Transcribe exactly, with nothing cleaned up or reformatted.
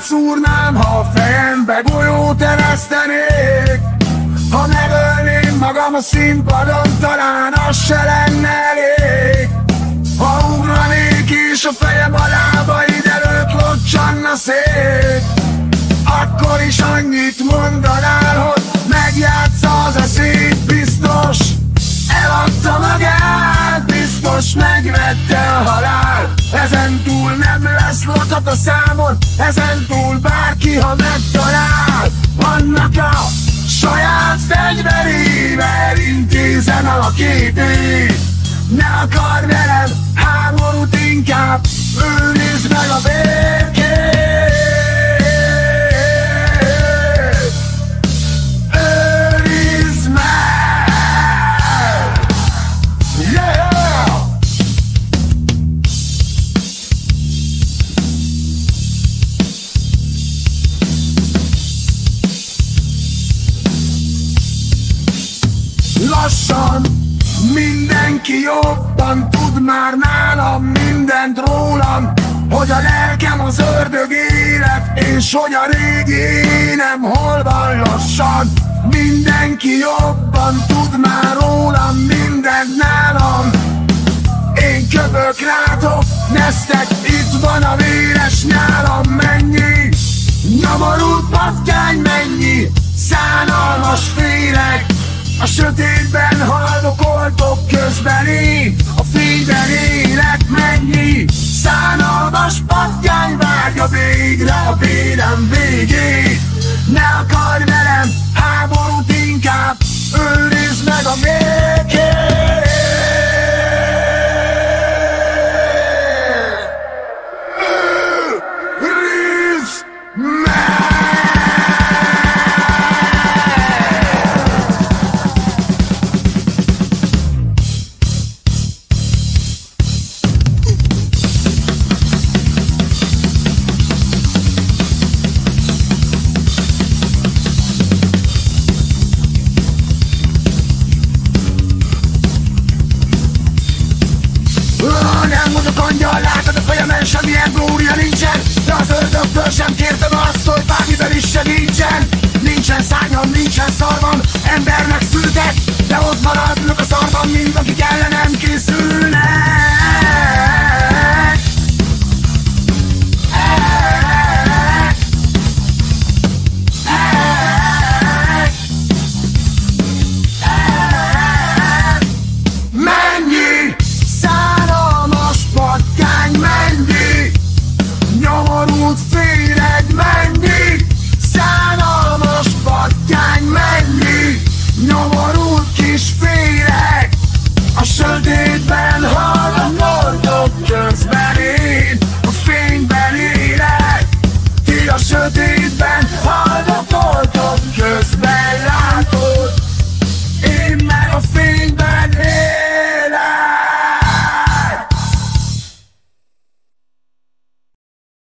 szúrnám, ha a fejembe golyót eresztenék. Ha megölném magam a színpadon, talán az se lenne elég. Ha ugranék és a fejem a lábaid előtt locsanna szét, akkor is annyit mondanál, hogy megjátsza az eszét. Biztos eladta magát, biztos megvette a halál. Ezentúl nem lesz lakat a számon, ezentúl bárki, ha megtalál. Annak a saját fegyverével intézem el a képét. Ne akar velem háborút, inkább őrizd meg a békét. Őrizd meg! Yeah! Lassan mindenki jobban tud már nálam mindent rólam, hogy a lelkem az ördög élet, és hogy a régi énem hol van. Lassan mindenki jobban tud már rólam mindent nálam. Én köpök, rátok, nesztek, itt van a véres nyálam. Mennyi nyomorult patkány, mennyi szánalmas féreg, a sötétben haldokoltok, közben én a fényben élek. Mennyi szánalmas patkány várja végre a vérem végét. Ne akarj velem háborút, inkább őrizd meg a békét. Őrizd meg! Angyal, látod a fejemen, semmilyen glória nincsen, de az ördögtől sem kértem azt, hogy bármiben is segítsen. Nincsen szárnyam, nincsen szarvam, embernek szültek, de ott maradnak a szarvam mind, akik ellenem készül.